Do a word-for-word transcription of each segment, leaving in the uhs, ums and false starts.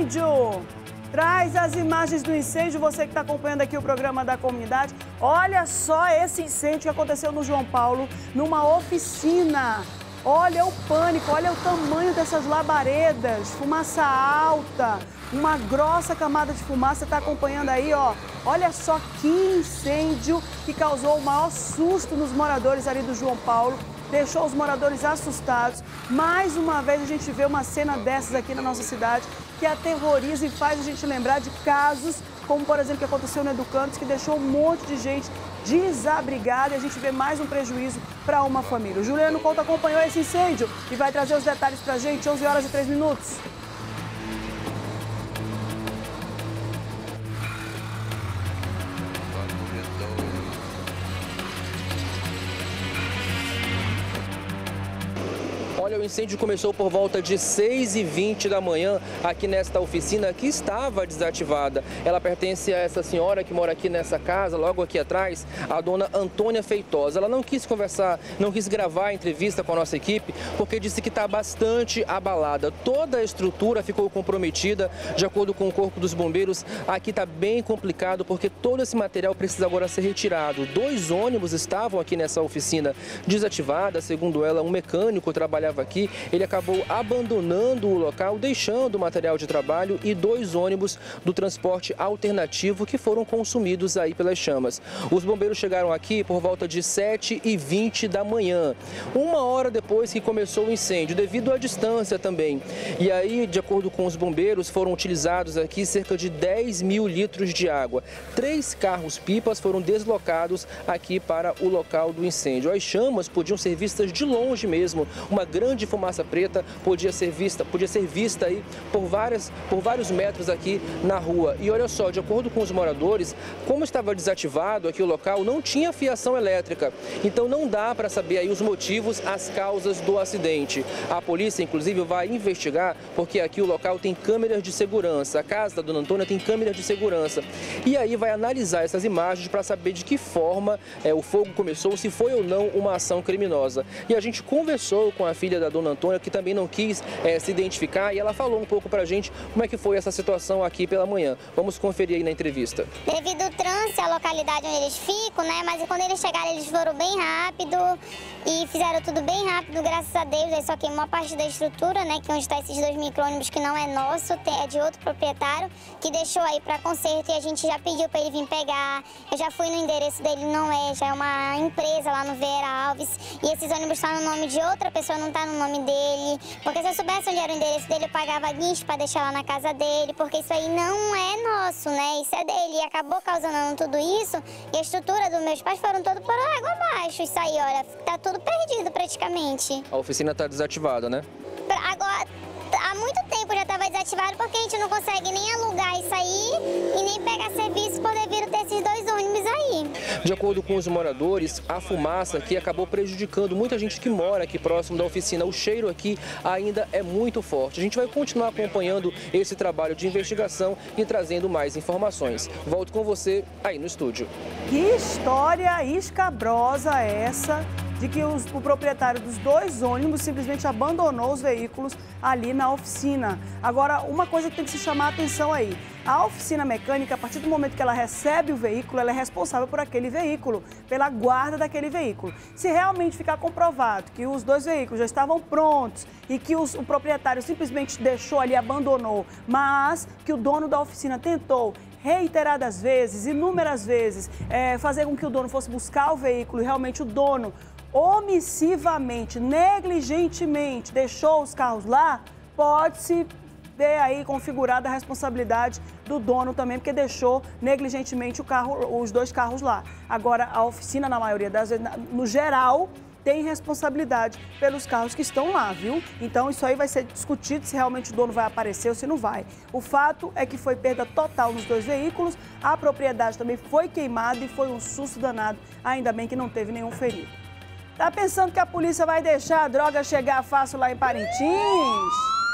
Cláudio, traz as imagens do incêndio, você que está acompanhando aqui o programa da comunidade. Olha só esse incêndio que aconteceu no João Paulo, numa oficina. Olha o pânico, olha o tamanho dessas labaredas, fumaça alta, uma grossa camada de fumaça. Você está acompanhando aí, ó. Olha só que incêndio que causou o maior susto nos moradores ali do João Paulo. Deixou os moradores assustados. Mais uma vez a gente vê uma cena dessas aqui na nossa cidade que aterroriza e faz a gente lembrar de casos como, por exemplo, que aconteceu no Educandos, que deixou um monte de gente desabrigada e a gente vê mais um prejuízo para uma família. O Juliano Couto acompanhou esse incêndio e vai trazer os detalhes para a gente, onze horas e três minutos. Olha, o incêndio começou por volta de seis e vinte da manhã aqui nesta oficina que estava desativada. Ela pertence a essa senhora que mora aqui nessa casa, logo aqui atrás, a dona Antônia Feitosa. Ela não quis conversar, não quis gravar a entrevista com a nossa equipe, porque disse que está bastante abalada. Toda a estrutura ficou comprometida, de acordo com o Corpo dos Bombeiros. Aqui está bem complicado, porque todo esse material precisa agora ser retirado. Dois ônibus estavam aqui nessa oficina desativada, segundo ela, um mecânico trabalhava aqui, ele acabou abandonando o local, deixando o material de trabalho e dois ônibus do transporte alternativo que foram consumidos aí pelas chamas. Os bombeiros chegaram aqui por volta de sete e vinte da manhã, uma hora depois que começou o incêndio, devido à distância também. E aí, de acordo com os bombeiros, foram utilizados aqui cerca de dez mil litros de água. Três carros-pipas foram deslocados aqui para o local do incêndio. As chamas podiam ser vistas de longe mesmo, uma grande grande fumaça preta podia ser vista, podia ser vista aí por, várias, por vários metros aqui na rua. E olha só, de acordo com os moradores, como estava desativado aqui o local, não tinha fiação elétrica. Então não dá para saber aí os motivos, as causas do acidente. A polícia, inclusive, vai investigar, porque aqui o local tem câmeras de segurança. A casa da dona Antônia tem câmeras de segurança. E aí vai analisar essas imagens para saber de que forma é, o fogo começou, se foi ou não uma ação criminosa. E a gente conversou com a filha da dona Antônia, que também não quis é, se identificar, e ela falou um pouco pra gente como é que foi essa situação aqui pela manhã. Vamos conferir aí na entrevista. Devido ao trânsito, a localidade onde eles ficam, né, mas quando eles chegaram, eles foram bem rápido e fizeram tudo bem rápido, graças a Deus. Aí só queimou uma parte da estrutura, né, que onde está esses dois micro-ônibus, que não é nosso, é de outro proprietário, que deixou aí para conserto e a gente já pediu para ele vir pegar. Eu já fui no endereço dele, não é, já é uma empresa lá no Vera Alves, e esses ônibus estão no nome de outra pessoa, não está no nome dele, porque se eu soubesse onde era o endereço dele, eu pagava guincho para deixar lá na casa dele, porque isso aí não é nosso, né, isso é dele, e acabou causando tudo isso, e a estrutura dos meus pais foram todos por água abaixo, isso aí, olha, tá tudo perdido praticamente. A oficina tá desativada, né? Agora, há muito tempo já estava desativado, porque a gente não consegue nem alugar isso aí e nem pegar serviço por devido ter esses dois ônibus aí. De acordo com os moradores, a fumaça aqui acabou prejudicando muita gente que mora aqui próximo da oficina. O cheiro aqui ainda é muito forte. A gente vai continuar acompanhando esse trabalho de investigação e trazendo mais informações. Volto com você aí no estúdio. Que história escabrosa é essa de que os, o proprietário dos dois ônibus simplesmente abandonou os veículos ali na oficina. Agora, uma coisa que tem que se chamar a atenção aí, a oficina mecânica, a partir do momento que ela recebe o veículo, ela é responsável por aquele veículo, pela guarda daquele veículo. Se realmente ficar comprovado que os dois veículos já estavam prontos e que os, o proprietário simplesmente deixou ali, abandonou, mas que o dono da oficina tentou reiteradas vezes, inúmeras vezes, é, fazer com que o dono fosse buscar o veículo e realmente o dono omissivamente, negligentemente deixou os carros lá, pode-se ver aí configurada a responsabilidade do dono também, porque deixou negligentemente o carro, os dois carros lá. Agora, a oficina, na maioria das vezes, no geral, tem responsabilidade pelos carros que estão lá, viu? Então, isso aí vai ser discutido se realmente o dono vai aparecer ou se não vai. O fato é que foi perda total nos dois veículos, a propriedade também foi queimada e foi um susto danado, ainda bem que não teve nenhum ferido. Tá pensando que a polícia vai deixar a droga chegar fácil lá em Parintins?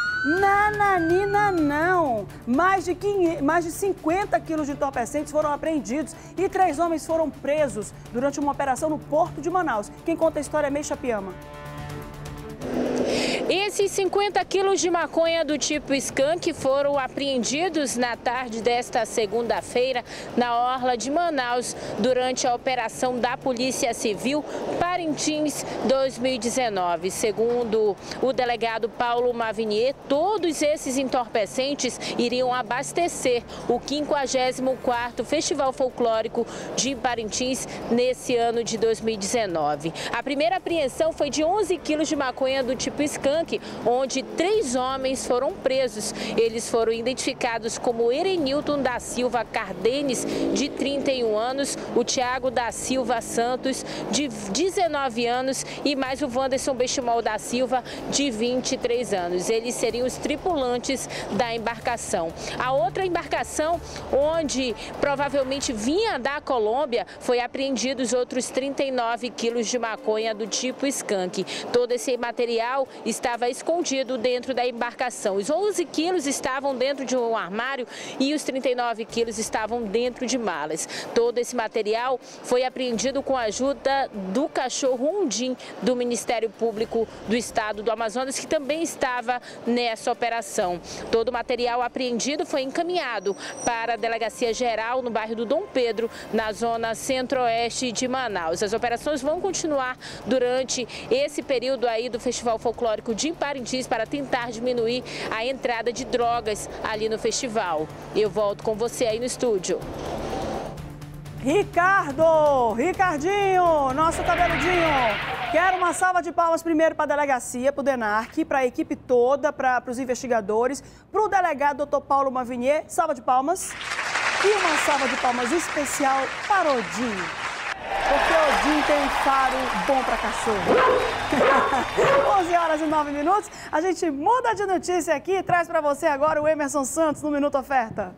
Nananina não! Mais de, quinhentos, mais de cinquenta quilos de entorpecentes foram apreendidos e três homens foram presos durante uma operação no Porto de Manaus. Quem conta a história é Meixa Piama. Esses cinquenta quilos de maconha do tipo skunk foram apreendidos na tarde desta segunda-feira na orla de Manaus durante a operação da Polícia Civil Parintins dois mil e dezenove. Segundo o delegado Paulo Mavinier, todos esses entorpecentes iriam abastecer o quinquagésimo quarto Festival Folclórico de Parintins nesse ano de dois mil e dezenove. A primeira apreensão foi de onze quilos de maconha do tipo skunk, onde três homens foram presos. Eles foram identificados como Erenilton da Silva Cardenes, de trinta e um anos, o Tiago da Silva Santos, de dezenove anos, e mais o Wanderson Benchimol da Silva, de vinte e três anos. Eles seriam os tripulantes da embarcação. A outra embarcação, onde provavelmente vinha da Colômbia, foi apreendidos outros trinta e nove quilos de maconha do tipo skunk. Todo esse material estava escondido dentro da embarcação. Os onze quilos estavam dentro de um armário e os trinta e nove quilos estavam dentro de malas. Todo esse material foi apreendido com a ajuda do cachorro Undim do Ministério Público do Estado do Amazonas, que também estava nessa operação. Todo o material apreendido foi encaminhado para a Delegacia Geral no bairro do Dom Pedro, na zona centro-oeste de Manaus. As operações vão continuar durante esse período aí do Festival Folclórico de Parintins para tentar diminuir a entrada de drogas ali no festival. Eu volto com você aí no estúdio. Ricardo, Ricardinho, nosso cabeludinho. Quero uma salva de palmas primeiro para a delegacia, para o DENARC, para a equipe toda, para os investigadores, para o delegado doutor Paulo Mavinier. Salva de palmas. E uma salva de palmas especial para Odin. Porque Odin tem faro bom para cachorro. onze horas e nove minutos. A gente muda de notícia aqui e traz para você agora o Emerson Santos no Minuto Oferta.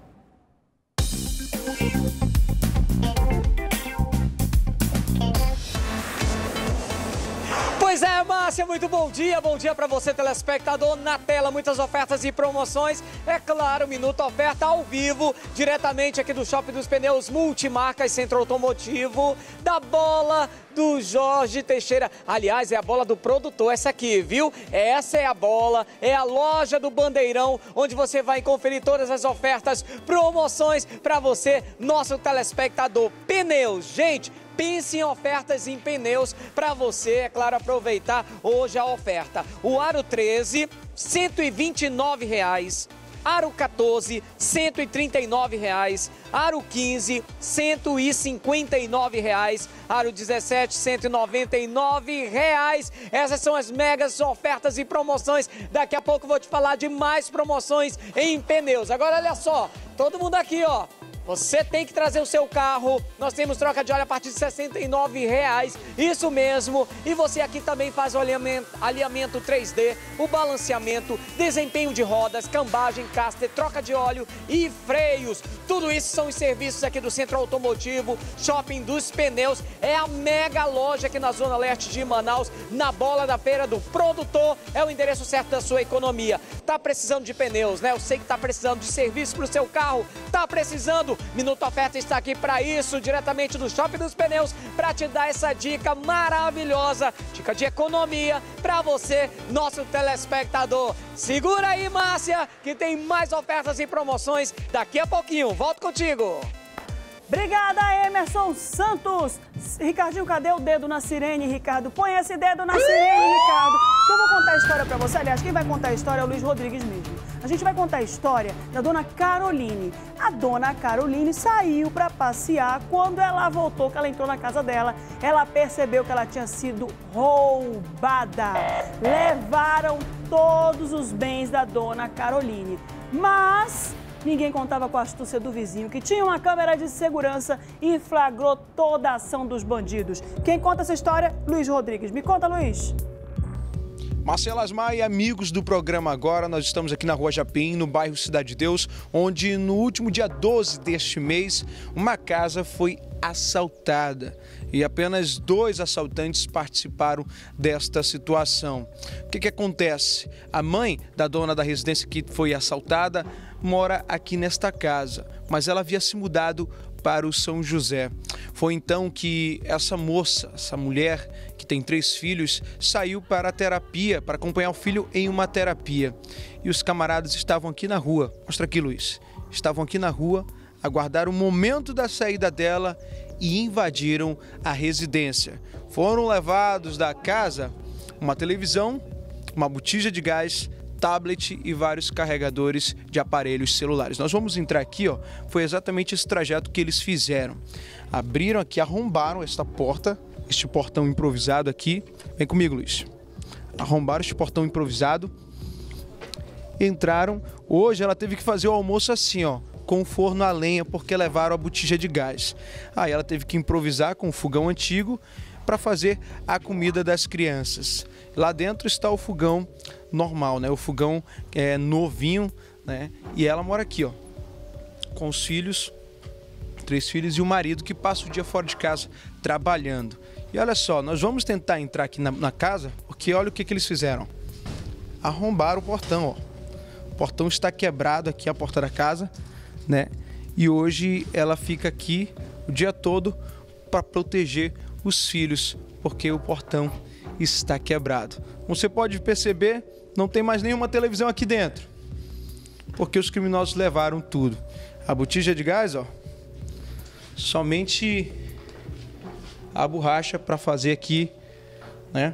Pois é, Márcia, muito bom dia. Bom dia para você, telespectador. Na tela, muitas ofertas e promoções. É claro, Minuto Oferta ao vivo, diretamente aqui do Shopping dos Pneus Multimarcas Centro Automotivo, da bola do Jorge Teixeira. Aliás, é a bola do produtor, essa aqui, viu? Essa é a bola, é a loja do Bandeirão, onde você vai conferir todas as ofertas, promoções para você, nosso telespectador. Pneus, gente, pense em ofertas em pneus para você, é claro, aproveitar hoje a oferta. O Aro treze, cento e vinte e nove reais. Aro quatorze, cento e trinta e nove reais. Aro quinze, cento e cinquenta e nove reais. Aro dezessete, cento e noventa e nove reais. Essas são as megas ofertas e promoções. Daqui a pouco eu vou te falar de mais promoções em pneus. Agora olha só, todo mundo aqui, ó. Você tem que trazer o seu carro, nós temos troca de óleo a partir de sessenta e nove reais, isso mesmo. E você aqui também faz o alinhamento, alinhamento três D, o balanceamento, desempenho de rodas, cambagem, caster, troca de óleo e freios. Tudo isso são os serviços aqui do Centro Automotivo, Shopping dos Pneus. É a mega loja aqui na Zona Leste de Manaus, na bola da feira do produtor. É o endereço certo da sua economia. Tá precisando de pneus, né? Eu sei que tá precisando de serviço para o seu carro, tá precisando. Minuto Oferta está aqui para isso, diretamente do Shopping dos Pneus, para te dar essa dica maravilhosa, dica de economia para você, nosso telespectador. Segura aí, Márcia, que tem mais ofertas e promoções daqui a pouquinho. Volto contigo. Obrigada, Emerson Santos. Ricardinho, cadê o dedo na sirene, Ricardo? Põe esse dedo na sirene, Ricardo. Eu vou contar a história pra você. Aliás, quem vai contar a história é o Luiz Rodrigues mesmo. A gente vai contar a história da dona Caroline. A dona Caroline saiu pra passear. Quando ela voltou, que ela entrou na casa dela, ela percebeu que ela tinha sido roubada. Levaram todos os bens da dona Caroline. Mas ninguém contava com a astúcia do vizinho, que tinha uma câmera de segurança e flagrou toda a ação dos bandidos. Quem conta essa história? Luiz Rodrigues. Me conta, Luiz. Marcelo Asmar e amigos do programa Agora, nós estamos aqui na Rua Japim, no bairro Cidade de Deus, onde no último dia doze deste mês, uma casa foi assaltada. E apenas dois assaltantes participaram desta situação. O que que acontece? A mãe da dona da residência que foi assaltada mora aqui nesta casa, mas ela havia se mudado para o São José. Foi então que essa moça, essa mulher que tem três filhos, saiu para a terapia, para acompanhar o filho em uma terapia. E os camaradas estavam aqui na rua. Mostra aqui, Luiz. Estavam aqui na rua, aguardaram o momento da saída dela e invadiram a residência. Foram levados da casa uma televisão, uma botija de gás, tablet e vários carregadores de aparelhos celulares. Nós vamos entrar aqui, ó, foi exatamente esse trajeto que eles fizeram. Abriram aqui, arrombaram esta porta, este portão improvisado aqui. Vem comigo, Luiz. Arrombaram este portão improvisado. Entraram. Hoje ela teve que fazer o almoço assim, ó, com o forno a lenha, porque levaram a botija de gás. Aí ela teve que improvisar com o fogão antigo para fazer a comida das crianças. Lá dentro está o fogão normal, né? O fogão é novinho, né? E ela mora aqui, ó, com os filhos, três filhos e o marido que passa o dia fora de casa trabalhando. E olha só, nós vamos tentar entrar aqui na, na casa, porque olha o que, que eles fizeram. Arrombaram o portão, ó. O portão está quebrado aqui, a porta da casa, né? E hoje ela fica aqui o dia todo para proteger os filhos, porque o portão está quebrado. Como você pode perceber, não tem mais nenhuma televisão aqui dentro, porque os criminosos levaram tudo. A botija de gás, ó, somente a borracha para fazer aqui, né?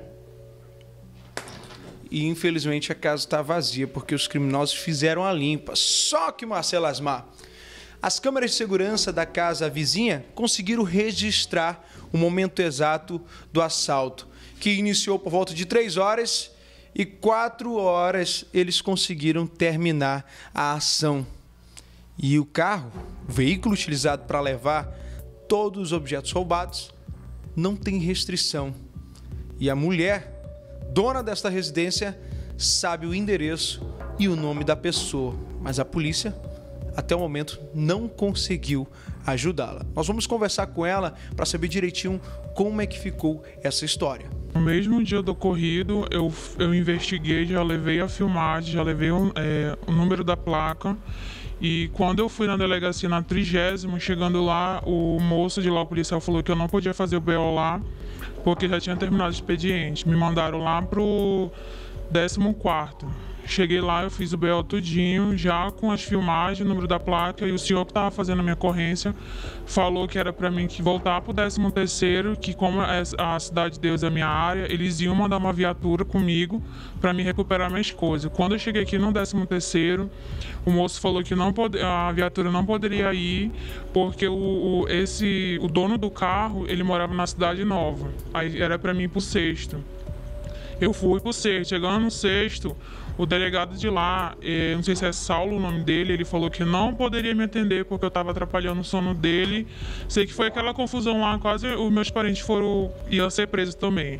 E infelizmente a casa está vazia, porque os criminosos fizeram a limpa. Só que, Marcelo Asmar, as câmeras de segurança da casa vizinha conseguiram registrar o momento exato do assalto, que iniciou por volta de três horas e quatro horas eles conseguiram terminar a ação. E o carro, o veículo utilizado para levar todos os objetos roubados, não tem restrição. E a mulher, dona desta residência, sabe o endereço e o nome da pessoa, mas a polícia até o momento não conseguiu ajudá-la. Nós vamos conversar com ela para saber direitinho como é que ficou essa história. No mesmo dia do ocorrido, eu, eu investiguei, já levei a filmagem, já levei o, é, o número da placa. E quando eu fui na delegacia na trigésima, chegando lá, o moço de lá, o policial, falou que eu não podia fazer o B O lá, porque já tinha terminado o expediente. Me mandaram lá pro décimo quarto. Cheguei lá, eu fiz o B O tudinho, já com as filmagens, o número da placa, e o senhor que estava fazendo a minha ocorrência falou que era para mim que voltar pro décimo terceiro, que como a Cidade de Deus é a minha área, eles iam mandar uma viatura comigo para me recuperar minhas coisas. Quando eu cheguei aqui no décimo terceiro, o moço falou que não pode, a viatura não poderia ir, porque o, o, esse, o dono do carro, ele morava na Cidade Nova, aí era para mim ir pro sexto. Eu fui pro sexto, chegando no sexto, o delegado de lá, não sei se é Saulo o nome dele, ele falou que não poderia me atender porque eu estava atrapalhando o sono dele. Sei que foi aquela confusão lá, quase os meus parentes foram, iam ser presos também.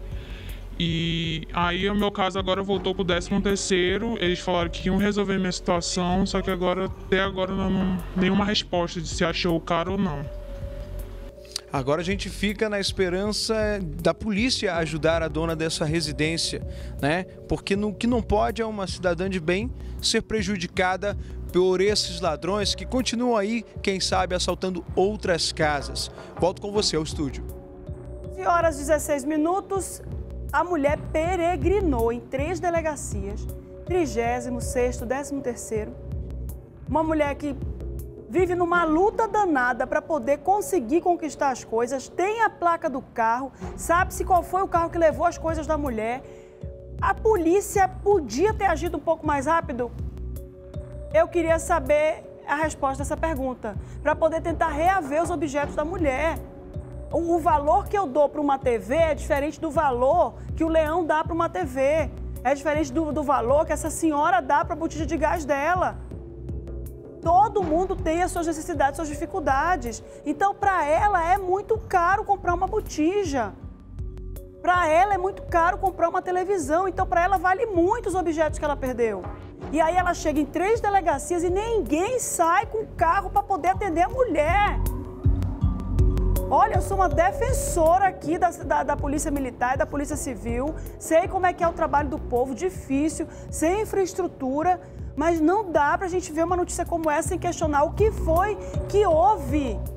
E aí o meu caso agora voltou pro décimo terceiro, eles falaram que iam resolver minha situação, só que agora, até agora não, não nenhuma resposta de se achou o cara ou não. Agora a gente fica na esperança da polícia ajudar a dona dessa residência, né? Porque o que não pode é uma cidadã de bem ser prejudicada por esses ladrões que continuam aí, quem sabe, assaltando outras casas. Volto com você ao estúdio. onze horas e dezesseis minutos, a mulher peregrinou em três delegacias, trigésimo sexto, décimo terceiro. Uma mulher que vive numa luta danada para poder conseguir conquistar as coisas, tem a placa do carro, sabe-se qual foi o carro que levou as coisas da mulher. A polícia podia ter agido um pouco mais rápido? Eu queria saber a resposta dessa pergunta, para poder tentar reaver os objetos da mulher. O, o valor que eu dou para uma T V é diferente do valor que o Leão dá para uma T V. É diferente do, do valor que essa senhora dá para a botija de gás dela. Todo mundo tem as suas necessidades, suas dificuldades. Então, para ela é muito caro comprar uma botija. Para ela é muito caro comprar uma televisão. Então, para ela vale muito os objetos que ela perdeu. E aí ela chega em três delegacias e ninguém sai com o carro para poder atender a mulher. Olha, eu sou uma defensora aqui da, da, da Polícia Militar e da Polícia Civil. Sei como é que é o trabalho do povo, difícil, sem infraestrutura. Mas não dá pra gente ver uma notícia como essa sem questionar o que foi que houve.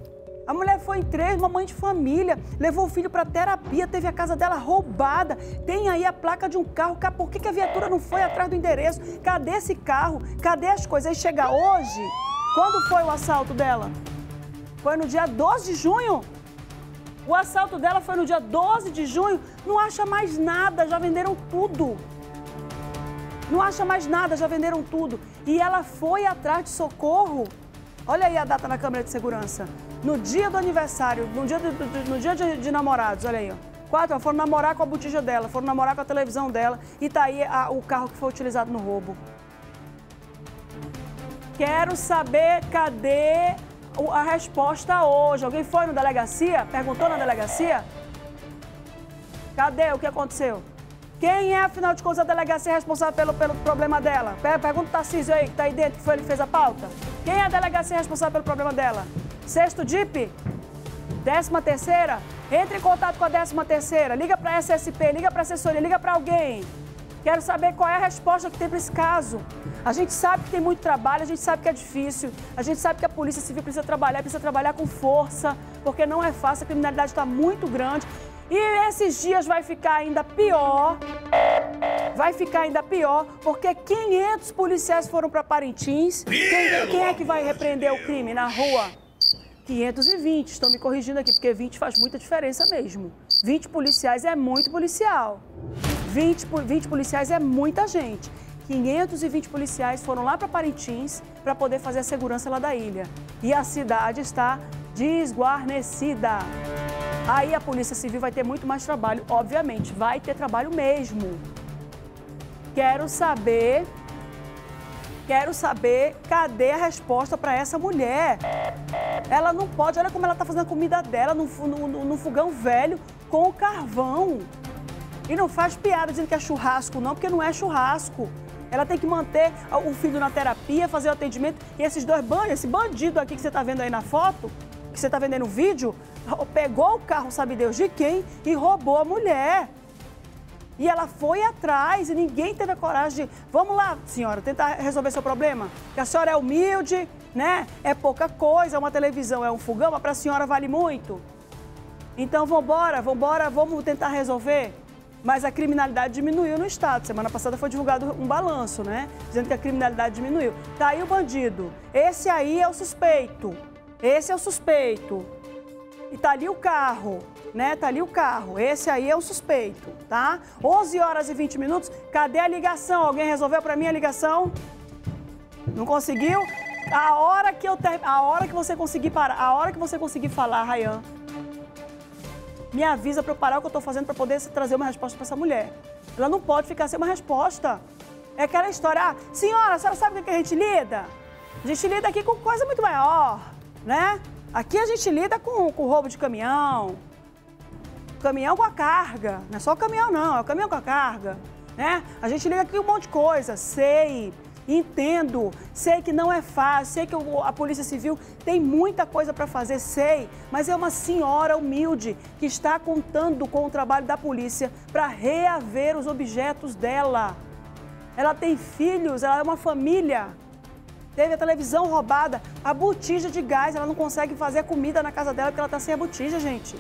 A mulher foi em três, uma mãe de família, levou o filho para terapia, teve a casa dela roubada. Tem aí a placa de um carro. Por que que a viatura não foi atrás do endereço? Cadê esse carro? Cadê as coisas? Aí chega hoje. Quando foi o assalto dela? Foi no dia doze de junho. O assalto dela foi no dia doze de junho. Não acha mais nada, já venderam tudo. Não acha mais nada, já venderam tudo. E ela foi atrás de socorro. Olha aí a data na câmera de segurança. No dia do aniversário, no dia, do, do, no dia de, de namorados, olha aí, ó. Quatro, ó, foram namorar com a botija dela, foram namorar com a televisão dela e tá aí a, o carro que foi utilizado no roubo. Quero saber cadê a resposta hoje. Alguém foi na delegacia? Perguntou na delegacia? Cadê? O que aconteceu? Quem é, afinal de contas, a delegacia responsável pelo, pelo problema dela? Pergunta o Tarcísio aí, que tá aí dentro, que foi ele que fez a pauta. Quem é a delegacia responsável pelo problema dela? Sexto D I P? Décima terceira? Entre em contato com a décima terceira, liga para a S S P, liga para a assessoria, liga para alguém. Quero saber qual é a resposta que tem para esse caso. A gente sabe que tem muito trabalho, a gente sabe que é difícil, a gente sabe que a Polícia Civil precisa trabalhar, precisa trabalhar com força, porque não é fácil, a criminalidade está muito grande. E esses dias vai ficar ainda pior, vai ficar ainda pior, porque quinhentos policiais foram para Parintins. Quem, quem é que vai repreender o crime na rua? quinhentos e vinte, estão me corrigindo aqui, porque vinte faz muita diferença mesmo. vinte policiais é muito policial. vinte, vinte policiais é muita gente. quinhentos e vinte policiais foram lá para Parintins para poder fazer a segurança lá da ilha. E a cidade está desguarnecida. Aí a Polícia Civil vai ter muito mais trabalho, obviamente, vai ter trabalho mesmo. Quero saber, quero saber cadê a resposta para essa mulher. Ela não pode, olha como ela está fazendo a comida dela no, no, no fogão velho com o carvão. E não faz piada dizendo que é churrasco não, porque não é churrasco. Ela tem que manter o filho na terapia, fazer o atendimento. E esses dois bandidos, esse bandido aqui que você está vendo aí na foto, que você está vendo no vídeo, pegou o carro, sabe Deus de quem, e roubou a mulher. E ela foi atrás e ninguém teve a coragem de... Vamos lá, senhora, tentar resolver seu problema? Que a senhora é humilde, né? É pouca coisa, é uma televisão, é um fogão, mas para a senhora vale muito. Então, vamos embora, vamos embora, vamos tentar resolver. Mas a criminalidade diminuiu no estado. Semana passada foi divulgado um balanço, né? Dizendo que a criminalidade diminuiu. Tá aí o bandido. Esse aí é o suspeito. Esse é o suspeito. E tá ali o carro, né? Tá ali o carro. Esse aí é o suspeito, tá? onze horas e vinte minutos. Cadê a ligação? Alguém resolveu pra mim a ligação? Não conseguiu? A hora que eu ter... a hora que você conseguir parar, a hora que você conseguir falar, Rayan, me avisa para eu parar o que eu tô fazendo para poder trazer uma resposta para essa mulher. Ela não pode ficar sem uma resposta. É aquela história, ah, senhora, a senhora sabe o que a gente lida? A gente lida aqui com coisa muito maior, né? Aqui a gente lida com, com roubo de caminhão, caminhão com a carga, não é só o caminhão não, é o caminhão com a carga, né? A gente lida aqui com um monte de coisa, sei, entendo, sei que não é fácil, sei que a Polícia Civil tem muita coisa para fazer, sei, mas é uma senhora humilde que está contando com o trabalho da polícia para reaver os objetos dela. Ela tem filhos, ela é uma família. Teve a televisão roubada, a botija de gás, ela não consegue fazer comida na casa dela porque ela está sem a botija, gente.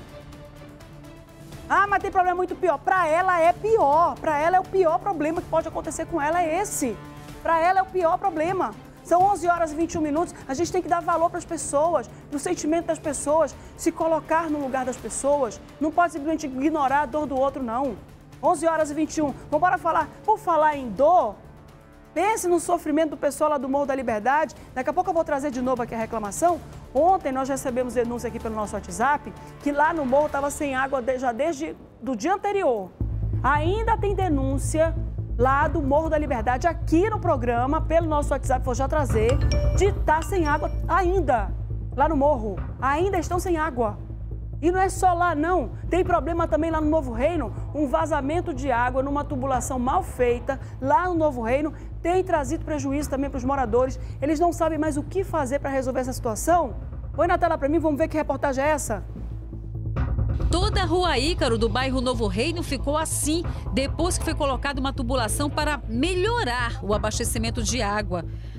Ah, mas tem problema muito pior. Para ela é pior, para ela é o pior problema que pode acontecer com ela, é esse. Para ela é o pior problema. São onze horas e vinte e um minutos, a gente tem que dar valor para as pessoas, para o sentimento das pessoas, se colocar no lugar das pessoas. Não pode simplesmente ignorar a dor do outro, não. onze horas e vinte e um. Vamos embora falar, por falar em dor, pense no sofrimento do pessoal lá do Morro da Liberdade. Daqui a pouco eu vou trazer de novo aqui a reclamação. Ontem nós recebemos denúncia aqui pelo nosso WhatsApp que lá no morro estava sem água já desde o dia anterior. Ainda tem denúncia lá do Morro da Liberdade, aqui no programa, pelo nosso WhatsApp, vou já trazer, de estar sem água ainda, lá no morro. Ainda estão sem água. E não é só lá, não. Tem problema também lá no Novo Reino, um vazamento de água numa tubulação mal feita, lá no Novo Reino, tem trazido prejuízo também para os moradores. Eles não sabem mais o que fazer para resolver essa situação. Põe na tela para mim, vamos ver que reportagem é essa. Toda a Rua Ícaro do bairro Novo Reino ficou assim, depois que foi colocada uma tubulação para melhorar o abastecimento de água.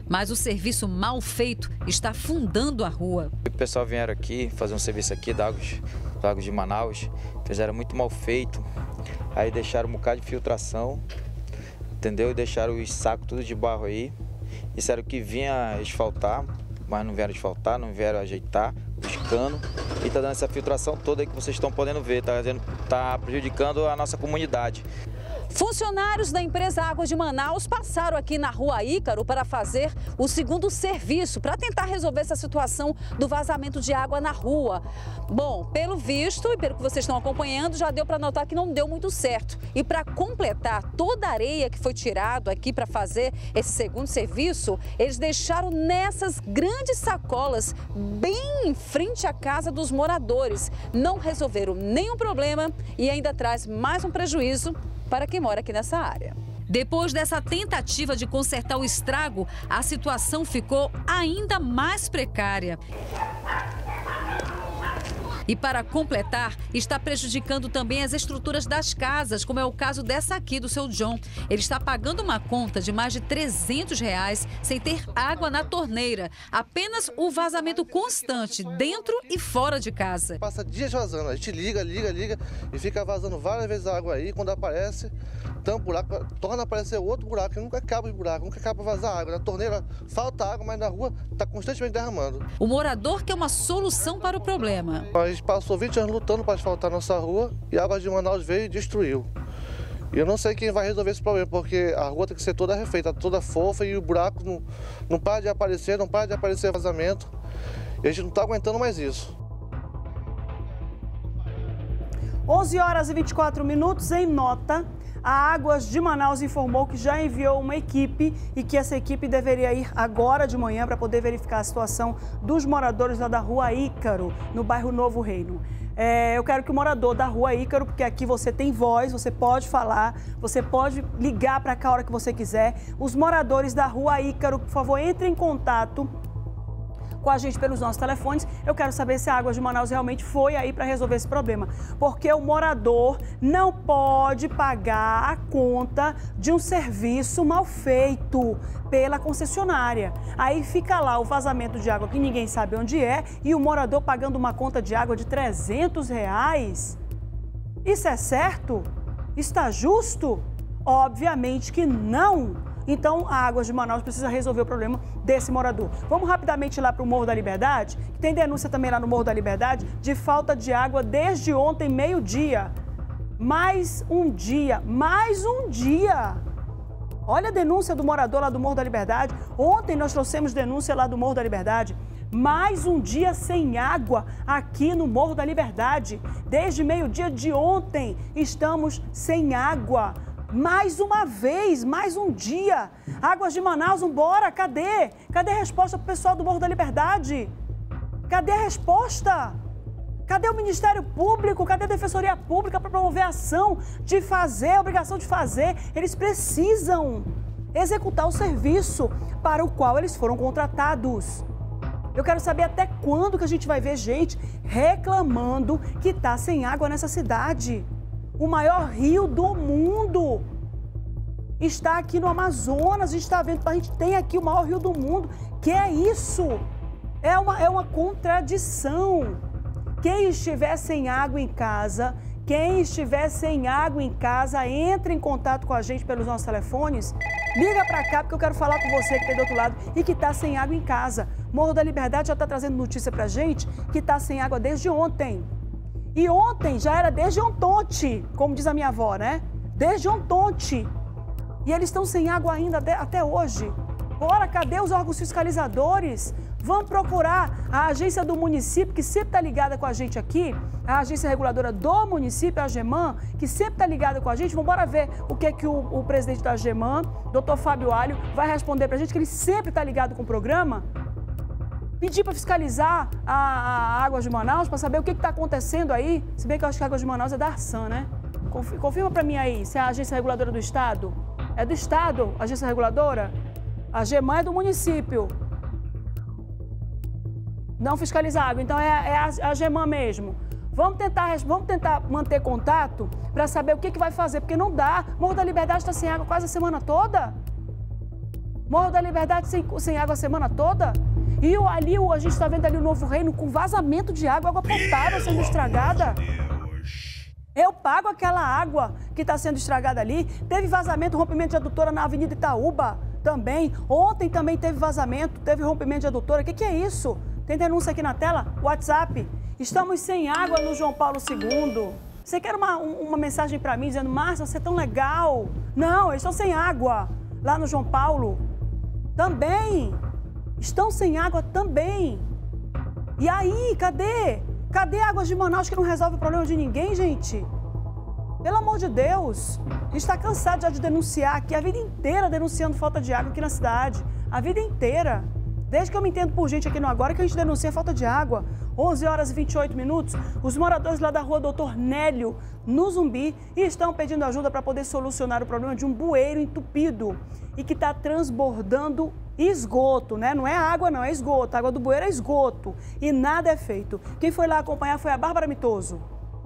Mas o serviço mal feito está afundando a rua. O pessoal vieram aqui fazer um serviço aqui da Águas, da Águas de Manaus, fizeram muito mal feito, aí deixaram um bocado de filtração, entendeu? Deixaram os sacos tudo de barro aí, disseram que vinha asfaltar, mas não vieram asfaltar, não vieram ajeitar os canos e tá dando essa filtração toda aí que vocês estão podendo ver, tá, tá prejudicando a nossa comunidade. Funcionários da empresa Águas de Manaus passaram aqui na Rua Ícaro para fazer o segundo serviço, para tentar resolver essa situação do vazamento de água na rua. Bom, pelo visto e pelo que vocês estão acompanhando, já deu para notar que não deu muito certo. E para completar toda a areia que foi tirado aqui para fazer esse segundo serviço, eles deixaram nessas grandes sacolas bem em frente à casa dos moradores. Não resolveram nenhum problema e ainda traz mais um prejuízo para quem mora aqui nessa área. Depois dessa tentativa de consertar o estrago, a situação ficou ainda mais precária. E para completar, está prejudicando também as estruturas das casas, como é o caso dessa aqui do seu John. Ele está pagando uma conta de mais de trezentos reais sem ter água na torneira. Apenas o vazamento constante dentro e fora de casa. Passa dias vazando, a gente liga, liga, liga e fica vazando várias vezes a água aí. Quando aparece, tampa o buraco, torna a aparecer outro buraco, e nunca acaba o buraco, nunca acaba vazar água. Na torneira falta água, mas na rua está constantemente derramando. O morador quer uma solução para o problema. A gente passou vinte anos lutando para asfaltar nossa rua e a Águas de Manaus veio e destruiu. E eu não sei quem vai resolver esse problema, porque a rua tem que ser toda refeita, toda fofa e o buraco não, não para de aparecer, não para de aparecer vazamento. E a gente não está aguentando mais isso. onze horas e vinte e quatro minutos, em nota, a Águas de Manaus informou que já enviou uma equipe e que essa equipe deveria ir agora de manhã para poder verificar a situação dos moradores lá da Rua Ícaro, no bairro Novo Reino. É, eu quero que o morador da Rua Ícaro, porque aqui você tem voz, você pode falar, você pode ligar para cá a hora que você quiser. Os moradores da Rua Ícaro, por favor, entrem em contato com a gente pelos nossos telefones. Eu quero saber se a Águas de Manaus realmente foi aí para resolver esse problema. Porque o morador não pode pagar a conta de um serviço mal feito pela concessionária. Aí fica lá o vazamento de água que ninguém sabe onde é e o morador pagando uma conta de água de trezentos reais. Isso é certo? Está justo? Obviamente que não. Então, a Águas de Manaus precisa resolver o problema desse morador. Vamos rapidamente lá para o Morro da Liberdade, que tem denúncia também lá no Morro da Liberdade de falta de água desde ontem, meio-dia. Mais um dia, mais um dia. Olha a denúncia do morador lá do Morro da Liberdade. Ontem nós trouxemos denúncia lá do Morro da Liberdade. Mais um dia sem água aqui no Morro da Liberdade. Desde meio-dia de ontem estamos sem água. Mais uma vez, mais um dia. Águas de Manaus, vambora, cadê? Cadê a resposta para o pessoal do Morro da Liberdade? Cadê a resposta? Cadê o Ministério Público? Cadê a Defensoria Pública para promover a ação de fazer, a obrigação de fazer? Eles precisam executar o serviço para o qual eles foram contratados. Eu quero saber até quando que a gente vai ver gente reclamando que está sem água nessa cidade. O maior rio do mundo está aqui no Amazonas. A gente está vendo, a gente tem aqui o maior rio do mundo. Que é isso? É uma, é uma contradição. Quem estiver sem água em casa, quem estiver sem água em casa, entre em contato com a gente pelos nossos telefones. Liga para cá, porque eu quero falar com você que está do outro lado e que está sem água em casa. Morro da Liberdade já está trazendo notícia para a gente que está sem água desde ontem. E ontem já era desde ontonte, como diz a minha avó, né? Desde ontonte. E eles estão sem água ainda até hoje. Bora, cadê os órgãos fiscalizadores? Vamos procurar a agência do município, que sempre está ligada com a gente aqui, a agência reguladora do município, a AGEMAN, que sempre está ligada com a gente. Vamos embora ver o que é que o, o presidente da AGEMAN, doutor Fábio Alho, vai responder para a gente, que ele sempre está ligado com o programa. Pedir para fiscalizar a, a Águas de Manaus, para saber o que está acontecendo aí. Se bem que eu acho que a Águas de Manaus é da Arsan, né? Confirma para mim aí, se é a agência reguladora do Estado. É do Estado, a agência reguladora? A AGEMAN é do município. Não fiscaliza água, então é, é a, a AGEMAN mesmo. Vamos tentar, vamos tentar manter contato para saber o que, que vai fazer, porque não dá. Morro da Liberdade está sem água quase a semana toda. Morro da Liberdade sem, sem água a semana toda? E o, ali o, a gente está vendo ali o Novo Reino com vazamento de água, água potável sendo estragada. Eu pago aquela água que está sendo estragada ali. Teve vazamento, rompimento de adutora na Avenida Itaúba também. Ontem também teve vazamento, teve rompimento de adutora. O que, que é isso? Tem denúncia aqui na tela? WhatsApp. Estamos sem água no João Paulo segundo. Você quer uma, uma mensagem para mim dizendo, Márcia, você é tão legal. Não, eles estão sem água lá no João Paulo. Também. Estão sem água também. E aí, cadê? Cadê Águas de Manaus que não resolve o problema de ninguém, gente? Pelo amor de Deus. A gente está cansado já de denunciar aqui, a vida inteira denunciando falta de água aqui na cidade. A vida inteira. Desde que eu me entendo por gente aqui no Agora que a gente denuncia a falta de água. onze horas e vinte e oito minutos, os moradores lá da rua Doutor Nélio, no Zumbi, estão pedindo ajuda para poder solucionar o problema de um bueiro entupido e que está transbordando esgoto, né? Não é água, não, é esgoto. A água do bueiro é esgoto e nada é feito. Quem foi lá acompanhar foi a Bárbara Mitoso.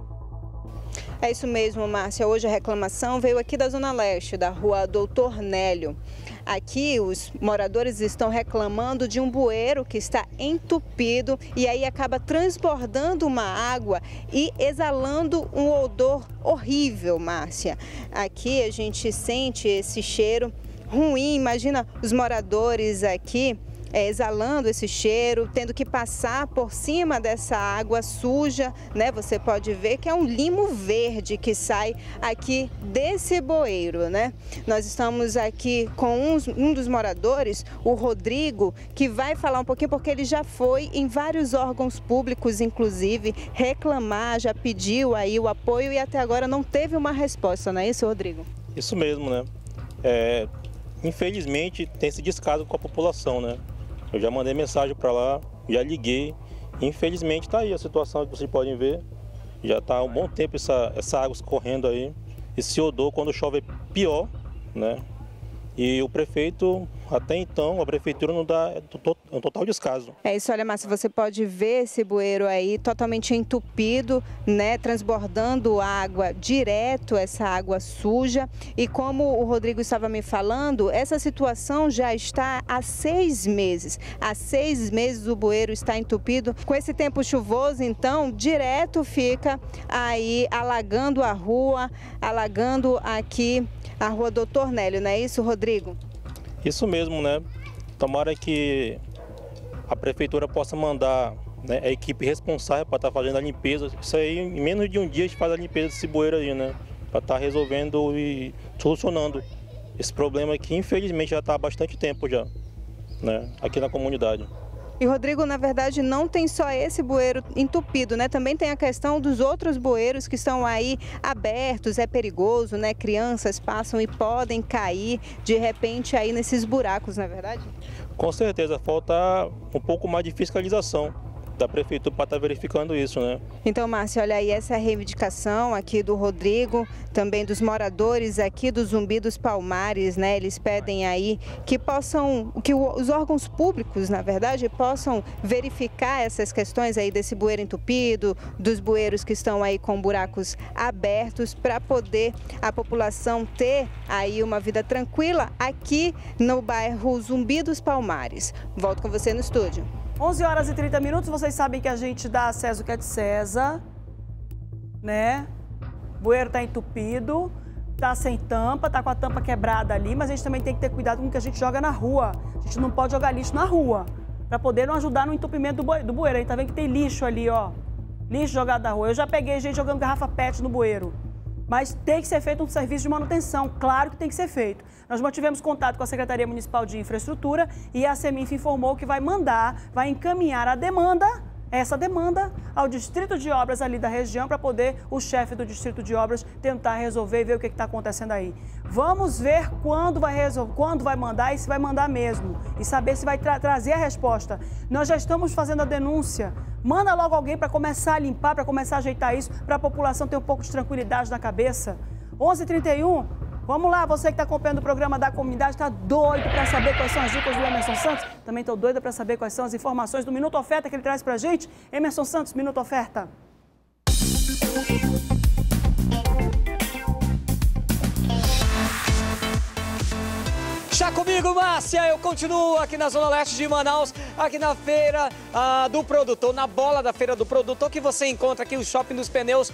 É isso mesmo, Márcia. Hoje a reclamação veio aqui da Zona Leste, da rua Doutor Nélio. Aqui os moradores estão reclamando de um bueiro que está entupido e aí acaba transbordando uma água e exalando um odor horrível, Márcia. Aqui a gente sente esse cheiro ruim. Imagina os moradores aqui É, exalando esse cheiro, tendo que passar por cima dessa água suja, né? Você pode ver que é um limo verde que sai aqui desse bueiro, né? Nós estamos aqui com um, um dos moradores, o Rodrigo, que vai falar um pouquinho, porque ele já foi em vários órgãos públicos, inclusive, reclamar, já pediu aí o apoio e até agora não teve uma resposta, não é isso, Rodrigo? Isso mesmo, né? É, infelizmente tem esse descaso com a população, né? Eu já mandei mensagem para lá, já liguei. Infelizmente está aí a situação que vocês podem ver. Já está há um bom tempo essa, essa água escorrendo aí. Esse odor, quando chove, é pior, né? E o prefeito, até então, a prefeitura não dá um total descaso. É isso, olha, Márcia, você pode ver esse bueiro aí totalmente entupido, né, transbordando água direto, essa água suja. E como o Rodrigo estava me falando, essa situação já está há seis meses. Há seis meses o bueiro está entupido. Com esse tempo chuvoso, então, direto fica aí alagando a rua, alagando aqui a rua Doutor Nélio, não é isso, Rodrigo? Isso mesmo, né? Tomara que a prefeitura possa mandar, né, a equipe responsável para estar fazendo a limpeza. Isso aí, em menos de um dia a gente faz a limpeza desse bueiro aí, né? Para estar resolvendo e solucionando esse problema que infelizmente já está há bastante tempo já, né? Aqui na comunidade. E, Rodrigo, na verdade, não tem só esse bueiro entupido, né? Também tem a questão dos outros bueiros que estão aí abertos, é perigoso, né? Crianças passam e podem cair, de repente, aí nesses buracos, não é verdade? Com certeza, falta um pouco mais de fiscalização da prefeitura para estar verificando isso, né? Então, Márcia, olha aí, essa é a reivindicação aqui do Rodrigo, também dos moradores aqui do Zumbi dos Palmares, né? Eles pedem aí que possam, que os órgãos públicos, na verdade, possam verificar essas questões aí desse bueiro entupido, dos bueiros que estão aí com buracos abertos, para poder a população ter aí uma vida tranquila aqui no bairro Zumbi dos Palmares. Volto com você no estúdio. onze horas e trinta minutos, vocês sabem que a gente dá a César o que é de César, né? O bueiro tá entupido, tá sem tampa, tá com a tampa quebrada ali, mas a gente também tem que ter cuidado com o que a gente joga na rua. A gente não pode jogar lixo na rua, para poder não ajudar no entupimento do bueiro. A gente tá vendo que tem lixo ali, ó, lixo jogado na rua. Eu já peguei gente jogando garrafa pet no bueiro. Mas tem que ser feito um serviço de manutenção, claro que tem que ser feito. Nós mantivemos contato com a Secretaria Municipal de Infraestrutura e a Seminf informou que vai mandar, vai encaminhar a demanda, essa demanda, ao Distrito de Obras ali da região, para poder o chefe do Distrito de Obras tentar resolver e ver o que está acontecendo aí. Vamos ver quando vai resolver, quando vai mandar e se vai mandar mesmo. E saber se vai tra trazer a resposta. Nós já estamos fazendo a denúncia. Manda logo alguém para começar a limpar, para começar a ajeitar isso, para a população ter um pouco de tranquilidade na cabeça. onze e trinta e um, vamos lá, você que está acompanhando o programa da comunidade, está doido para saber quais são as dicas do Emerson Santos? Também estou doida para saber quais são as informações do Minuto Oferta que ele traz para a gente. Emerson Santos, Minuto Oferta. Já comigo, contigo, Márcia. Eu continuo aqui na Zona Leste de Manaus, aqui na feira ah, do produtor, na bola da feira do produtor, que você encontra aqui o Shopping dos Pneus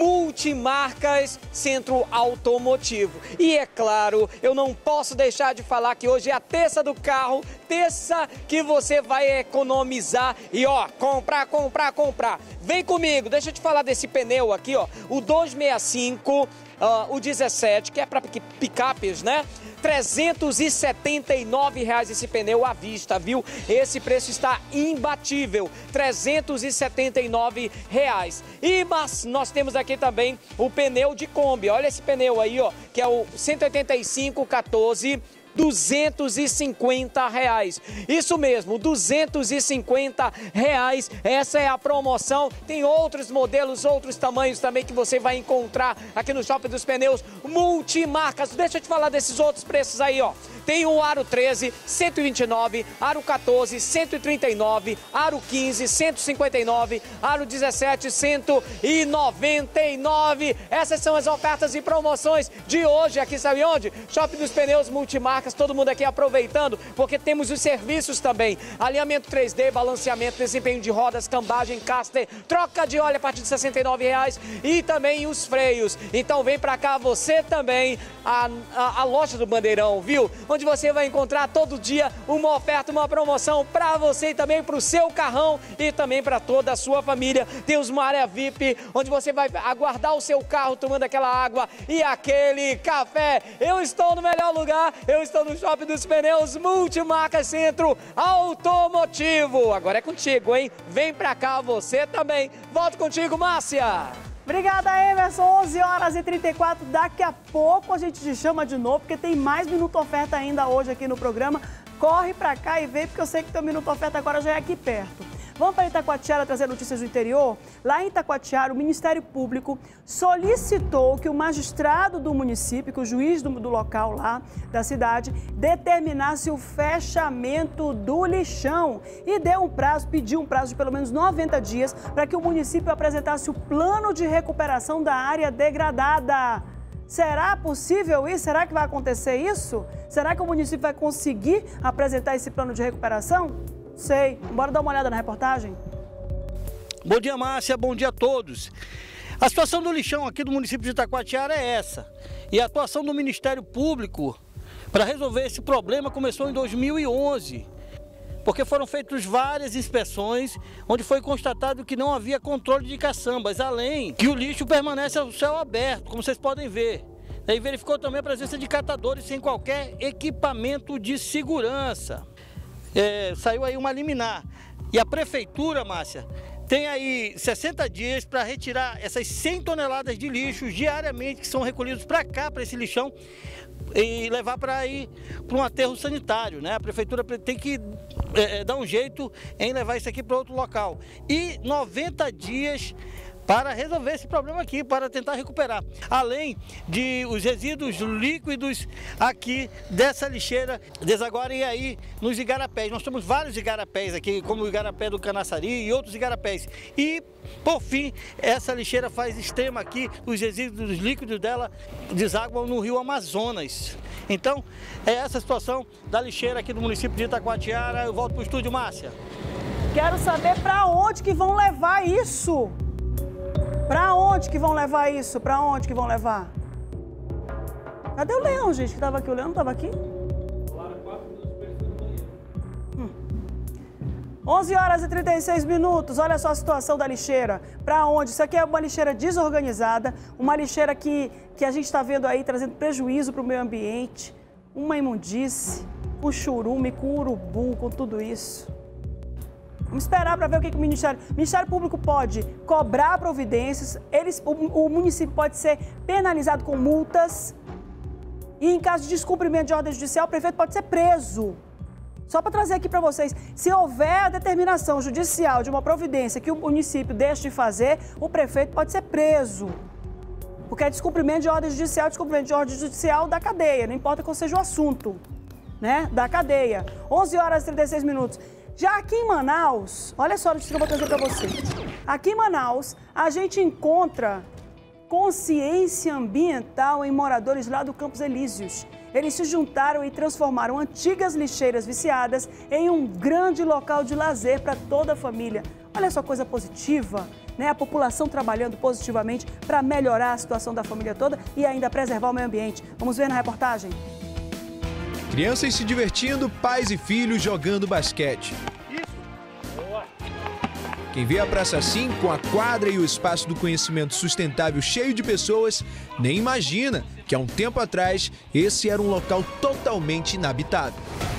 Multimarcas Centro Automotivo. E é claro, eu não posso deixar de falar que hoje é a terça do carro, terça que você vai economizar e ó, comprar, comprar, comprar. Vem comigo, deixa eu te falar desse pneu aqui, ó, o duzentos e sessenta e cinco, uh, o dezessete, que é para picapes, né? trezentos e setenta e nove reais esse pneu à vista, viu? Esse preço está imbatível, trezentos e setenta e nove reais. E mas nós temos aqui também o pneu de Kombi. Olha esse pneu aí, ó, que é o cento e oitenta e cinco quatorze. duzentos e cinquenta reais. Isso mesmo, duzentos e cinquenta reais. Essa é a promoção. Tem outros modelos, outros tamanhos também que você vai encontrar aqui no Shopping dos Pneus Multimarcas. Deixa eu te falar desses outros preços aí, ó. Tem o Aro treze, cento e vinte e nove, Aro quatorze, cento e trinta e nove, Aro quinze, cento e cinquenta e nove, Aro dezessete, cento e noventa e nove. Essas são as ofertas e promoções de hoje aqui, sabe onde? Shopping dos Pneus Multimarcas, todo mundo aqui aproveitando, porque temos os serviços também. Alinhamento três D, balanceamento, desempenho de rodas, cambagem, caster, troca de óleo a partir de sessenta e nove reais e também os freios. Então vem pra cá você também, a, a, a loja do Bandeirão, viu? Onde você vai encontrar todo dia uma oferta, uma promoção para você e também para o seu carrão e também para toda a sua família. Temos uma área V I P, onde você vai aguardar o seu carro tomando aquela água e aquele café. Eu estou no melhor lugar, eu estou no Shopping dos Pneus Multimarcas Centro Automotivo. Agora é contigo, hein? Vem pra cá você também. Volto contigo, Márcia. Obrigada, Emerson. onze horas e trinta e quatro. Daqui a pouco a gente te chama de novo, porque tem mais Minuto Oferta ainda hoje aqui no programa. Corre pra cá e vem, porque eu sei que teu Minuto Oferta agora já é aqui perto. Vamos para Itacoatiara trazer notícias do interior? Lá em Itacoatiara, o Ministério Público solicitou que o magistrado do município, que o juiz do, do local lá, da cidade, determinasse o fechamento do lixão e deu um prazo, pediu um prazo de pelo menos noventa dias para que o município apresentasse o plano de recuperação da área degradada. Será possível isso? Será que vai acontecer isso? Será que o município vai conseguir apresentar esse plano de recuperação? Sei. Bora dar uma olhada na reportagem? Bom dia, Márcia. Bom dia a todos. A situação do lixão aqui do município de Itacoatiara é essa. E a atuação do Ministério Público para resolver esse problema começou em dois mil e onze. Porque foram feitas várias inspeções, onde foi constatado que não havia controle de caçambas, além que o lixo permanece ao céu aberto, como vocês podem ver. E verificou também a presença de catadores sem qualquer equipamento de segurança. É, saiu aí uma liminar. E a prefeitura, Márcia, tem aí sessenta dias para retirar essas cem toneladas de lixo diariamente que são recolhidos para cá, para esse lixão, e levar para ir para um aterro sanitário, né? A prefeitura tem que é, dar um jeito em levar isso aqui para outro local. E noventa dias para resolver esse problema aqui, para tentar recuperar. Além de os resíduos líquidos aqui dessa lixeira desaguarem aí nos igarapés. Nós temos vários igarapés aqui, como o igarapé do Canaçari e outros igarapés. E, por fim, essa lixeira faz extrema aqui, os resíduos líquidos dela desaguam no rio Amazonas. Então, é essa a situação da lixeira aqui do município de Itacoatiara. Eu volto para o estúdio, Márcia. Quero saber para onde que vão levar isso. Pra onde que vão levar isso? Pra onde que vão levar? Cadê o Leão, gente, que tava aqui? O Leão não tava aqui? Hum. onze horas e trinta e seis minutos. Olha só a situação da lixeira. Pra onde? Isso aqui é uma lixeira desorganizada, uma lixeira que, que a gente está vendo aí trazendo prejuízo para o meio ambiente, uma imundície, um churume com urubu, com tudo isso. Vamos esperar para ver o que, que o Ministério... O Ministério Público pode cobrar providências, eles, o, o município pode ser penalizado com multas e, em caso de descumprimento de ordem judicial, o prefeito pode ser preso. Só para trazer aqui para vocês, se houver a determinação judicial de uma providência que o município deixe de fazer, o prefeito pode ser preso. Porque é descumprimento de ordem judicial, descumprimento de ordem judicial da cadeia, não importa qual seja o assunto, né, da cadeia. onze horas e trinta e seis minutos. Já aqui em Manaus, olha só o que eu vou trazer para vocês. Aqui em Manaus, a gente encontra consciência ambiental em moradores lá do Campos Elíseos. Eles se juntaram e transformaram antigas lixeiras viciadas em um grande local de lazer para toda a família. Olha só, coisa positiva, né? A população trabalhando positivamente para melhorar a situação da família toda e ainda preservar o meio ambiente. Vamos ver na reportagem. Crianças se divertindo, pais e filhos jogando basquete. Quem vê a praça assim, com a quadra e o espaço do conhecimento sustentável cheio de pessoas, nem imagina que há um tempo atrás esse era um local totalmente inabitado.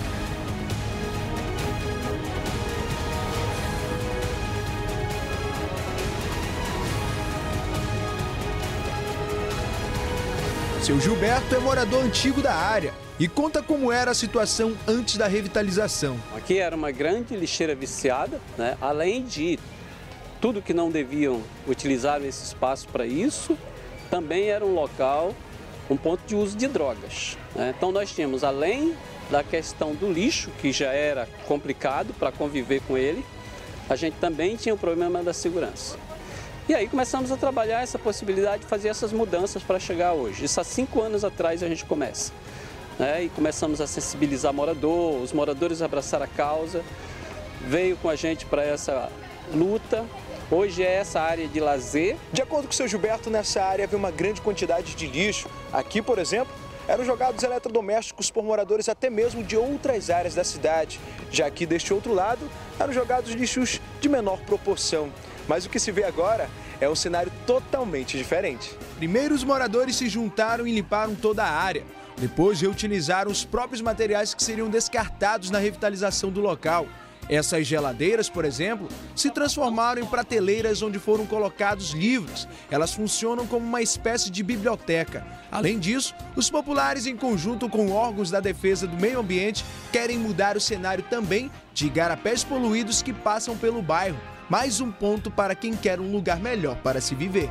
Seu Gilberto é morador antigo da área e conta como era a situação antes da revitalização. Aqui era uma grande lixeira viciada, né? Além de tudo que não deviam utilizar esse espaço para isso, também era um local, um ponto de uso de drogas, né? Então nós tínhamos, além da questão do lixo, que já era complicado para conviver com ele, a gente também tinha o problema da segurança. E aí começamos a trabalhar essa possibilidade de fazer essas mudanças para chegar hoje. Isso há cinco anos atrás a gente começa, né? E começamos a sensibilizar morador, os moradores abraçaram a causa, veio com a gente para essa luta. Hoje é essa área de lazer. De acordo com o seu Gilberto, nessa área havia uma grande quantidade de lixo. Aqui, por exemplo, eram jogados eletrodomésticos por moradores até mesmo de outras áreas da cidade. Já aqui deste outro lado, eram jogados lixos de menor proporção. Mas o que se vê agora é um cenário totalmente diferente. Primeiro, os moradores se juntaram e limparam toda a área. Depois, reutilizaram os próprios materiais que seriam descartados na revitalização do local. Essas geladeiras, por exemplo, se transformaram em prateleiras onde foram colocados livros. Elas funcionam como uma espécie de biblioteca. Além disso, os populares, em conjunto com órgãos da defesa do meio ambiente, querem mudar o cenário também de igarapés poluídos que passam pelo bairro. Mais um ponto para quem quer um lugar melhor para se viver.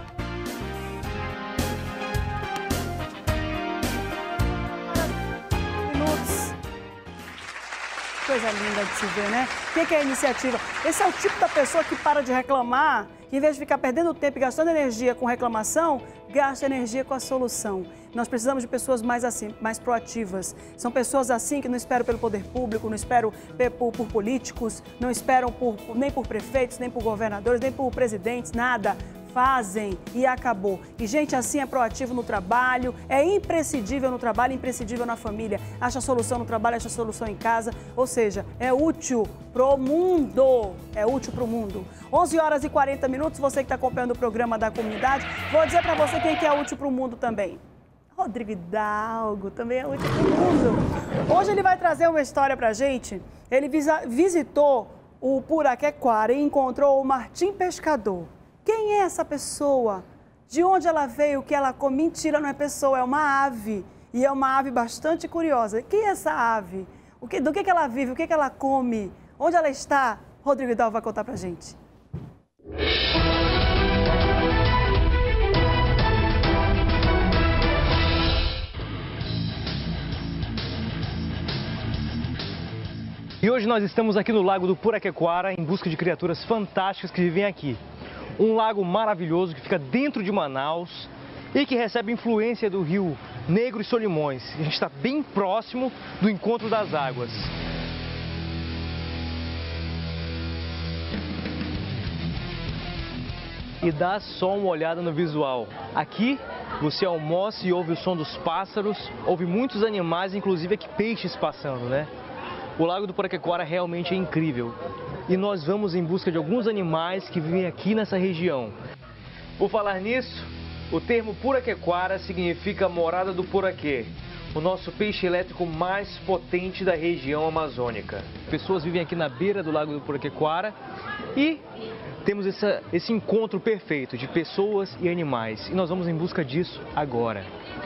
Minutos. Coisa linda de se ver, né? O que é a iniciativa? Esse é o tipo da pessoa que para de reclamar, que em vez de ficar perdendo tempo e gastando energia com reclamação, gasta energia com a solução. Nós precisamos de pessoas mais assim, mais proativas. São pessoas assim que não esperam pelo poder público, não esperam por, por políticos, não esperam por, nem por prefeitos, nem por governadores, nem por presidentes, nada. Fazem e acabou. E gente assim é proativo no trabalho, é imprescindível no trabalho, imprescindível na família. Acha solução no trabalho, acha solução em casa. Ou seja, é útil pro mundo. É útil pro mundo. onze horas e quarenta minutos, você que está acompanhando o programa da comunidade, vou dizer para você quem que é útil pro mundo também. Rodrigo Hidalgo também é útil pro mundo. Hoje ele vai trazer uma história pra gente. Ele visa, visitou o Puraquequara e encontrou o Martim Pescador. Quem é essa pessoa? De onde ela veio? O que ela come? Mentira, não é pessoa, é uma ave. E é uma ave bastante curiosa. Quem é essa ave? O que, do que, que ela vive? O que, que ela come? Onde ela está? Rodrigo Hidalgo vai contar pra gente. E hoje nós estamos aqui no Lago do Puraquequara em busca de criaturas fantásticas que vivem aqui. Um lago maravilhoso que fica dentro de Manaus e que recebe influência do rio Negro e Solimões. A gente está bem próximo do encontro das águas. E dá só uma olhada no visual. Aqui você almoça e ouve o som dos pássaros, ouve muitos animais, inclusive aqui peixes passando, né? O Lago do Puraquequara realmente é incrível. E nós vamos em busca de alguns animais que vivem aqui nessa região. Por falar nisso, o termo Puraquequara significa morada do puraquê, o nosso peixe elétrico mais potente da região amazônica. Pessoas vivem aqui na beira do Lago do Puraquequara e temos essa, esse encontro perfeito de pessoas e animais. E nós vamos em busca disso agora.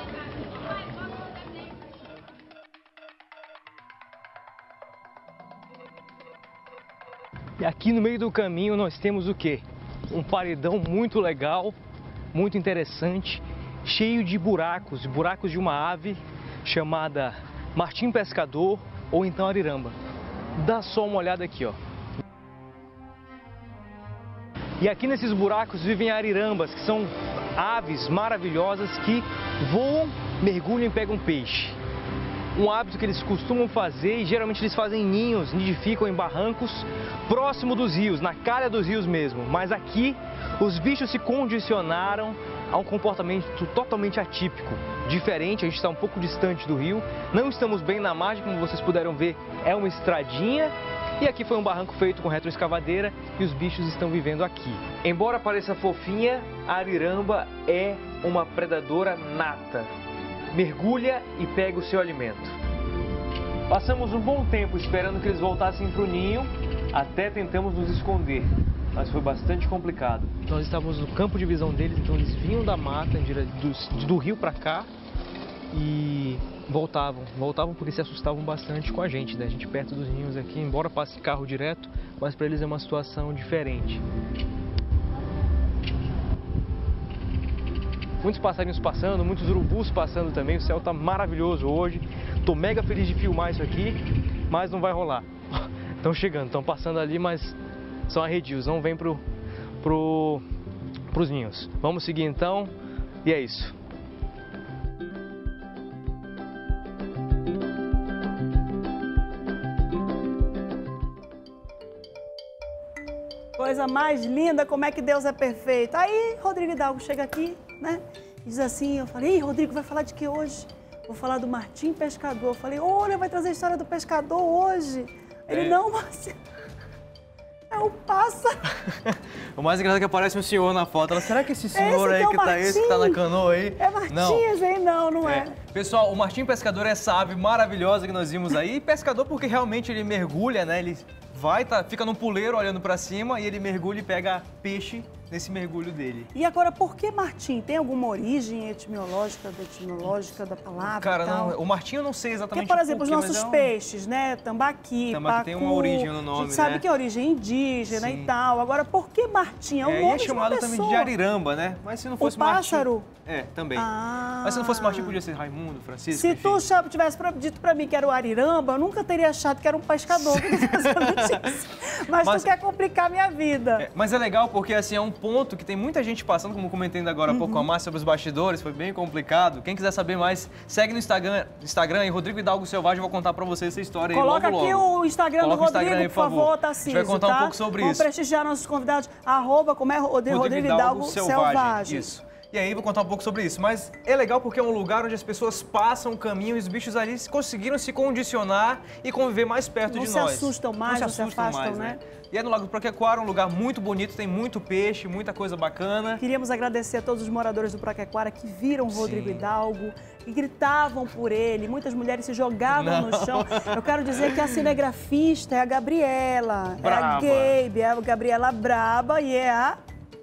E aqui no meio do caminho nós temos o quê? Um paredão muito legal, muito interessante, cheio de buracos, buracos de uma ave chamada Martim Pescador ou então ariramba. Dá só uma olhada aqui, ó. E aqui nesses buracos vivem arirambas, que são aves maravilhosas que voam, mergulham e pegam peixe. um hábito que eles costumam fazer, e geralmente eles fazem ninhos, nidificam em barrancos próximo dos rios, na calha dos rios mesmo. Mas aqui os bichos se condicionaram a um comportamento totalmente atípico, diferente. A gente está um pouco distante do rio, não estamos bem na margem, como vocês puderam ver, é uma estradinha. E aqui foi um barranco feito com retroescavadeira e os bichos estão vivendo aqui. Embora pareça fofinha, a ariramba é uma predadora nata. Mergulha e pega o seu alimento. Passamos um bom tempo esperando que eles voltassem para o ninho, até tentamos nos esconder, mas foi bastante complicado. Nós estávamos no campo de visão deles, então eles vinham da mata, do, do rio para cá, e voltavam, voltavam porque se assustavam bastante com a gente, né? A gente perto dos ninhos aqui, embora passe carro direto, mas para eles é uma situação diferente. Muitos passarinhos passando, muitos urubus passando também, o céu tá maravilhoso hoje. Tô mega feliz de filmar isso aqui, mas não vai rolar. Estão chegando, estão passando ali, mas são arredios, não vêm pro, pro, pros ninhos. Vamos seguir então, e é isso. Coisa mais linda, como é que Deus é perfeito. Aí, Rodrigo Hidalgo chega aqui, né? Diz assim, eu falei, Ih, Rodrigo, vai falar de que hoje? Vou falar do Martim Pescador. Eu falei, olha, vai trazer a história do pescador hoje. Ele, é. não, mas... É o pássaro. O mais engraçado é que aparece um senhor na foto. Ela, será que esse senhor esse aí é que tá esse que tá na canoa aí? É Martins, hein? Não, não é. é. Pessoal, o Martim Pescador é essa ave maravilhosa que nós vimos aí. Pescador porque realmente ele mergulha, né? Ele vai, tá, fica num puleiro olhando pra cima e ele mergulha e pega peixe nesse mergulho dele. E agora, por que Martim? Tem alguma origem etimológica, etimológica da palavra? Cara, não, o Martim eu não sei exatamente. Porque, por exemplo, porquê, os nossos é um... peixes, né? Tambaqui, Tambaqui pacu, tem uma origem no nome, a gente sabe né? que é origem indígena Sim. e tal. Agora, por que Martim? É um é, nome é chamado de uma também pessoa. de ariramba, né? Mas se não fosse o pássaro? Martim... É, também. Ah. Mas se não fosse Martim, podia ser Raimundo, Francisco, Se enfim. tu chama, tivesse dito pra mim que era o ariramba, eu nunca teria achado que era um pescador. mas, mas tu quer complicar a minha vida. É, mas é legal porque, assim, é um ponto que tem muita gente passando, como comentei ainda agora há uhum. pouco com a Márcia sobre os bastidores, foi bem complicado. Quem quiser saber mais, segue no Instagram, Instagram e Rodrigo Hidalgo Selvagem, vou contar pra vocês essa história aí Coloca logo, aqui logo. o Instagram Coloca do Rodrigo, Instagram aí, por favor, Tarcísio, A gente vai contar tá? um pouco sobre Vamos isso. Vamos prestigiar nossos convidados, arroba, como é, Rodrigo, Rodrigo Hidalgo, Hidalgo Selvagem. Selvagem. Isso. E aí, vou contar um pouco sobre isso. Mas é legal porque é um lugar onde as pessoas passam o caminho e os bichos ali conseguiram se condicionar e conviver mais perto não de se nós. Assustam mais, não se assustam mais, não se afastam, né? né? E é no Lago do Praquequara, um lugar muito bonito, tem muito peixe, muita coisa bacana. Queríamos agradecer a todos os moradores do Praquequara que viram o Rodrigo Sim. Hidalgo e gritavam por ele. Muitas mulheres se jogavam não. no chão. Eu quero dizer que a cinegrafista é a Gabriela, Braba. é a Gabe, é a Gabriela Braba e é a...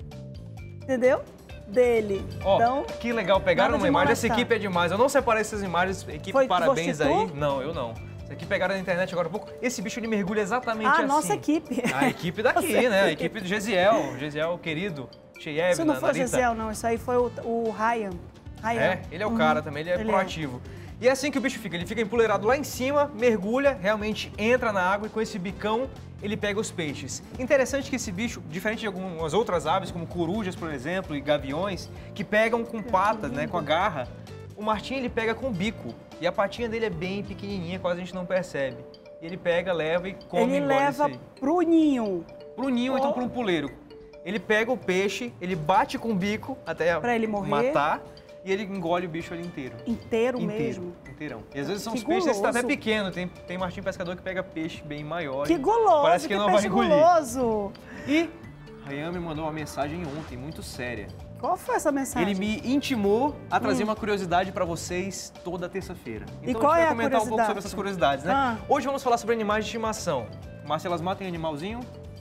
Entendeu? Dele. Ó, então, que legal, pegaram uma imagem, essa equipe é demais. Eu não separei essas imagens, equipe, Foi, parabéns aí. Não, eu não. Essa aqui pegaram na internet agora há pouco. Esse bicho ele mergulha exatamente ah, assim. A nossa equipe. A equipe daqui, né? A equipe do Gesiel. Gesiel, querido. Cheiev, Isso não foi o Narita. Gesiel, não. Isso aí foi o, o Ryan. Ryan. É, ele é o uhum. cara também, ele é ele proativo. É. E é assim que o bicho fica. Ele fica empoleirado lá em cima, mergulha, realmente entra na água e com esse bicão ele pega os peixes. Interessante que esse bicho, diferente de algumas outras aves, como corujas, por exemplo, e gaviões, que pegam com patas, né, com a garra, o Martim ele pega com o bico. E a patinha dele é bem pequenininha, quase a gente não percebe. E ele pega, leva e come. Ele leva pro ninho. Pro ninho, oh. então pro um puleiro. Ele pega o peixe, ele bate com o bico até pra ele morrer. matar. E ele engole o bicho ali inteiro. Inteiro, inteiro mesmo? Inteirão. E às vezes são que os peixes, esse tá até guloso. pequeno. Tem, tem Martim Pescador que pega peixe bem maior. Que guloso, Parece que, que não peixe vai engolir. guloso. E Ryan me mandou uma mensagem ontem, muito séria. Qual foi essa mensagem? Ele me intimou a trazer hum. uma curiosidade pra vocês toda terça-feira. Então e qual a gente é vai a comentar um pouco sobre essas curiosidades, né? Ah. Hoje vamos falar sobre animais de estimação. Marcela Asmar tem animalzinho?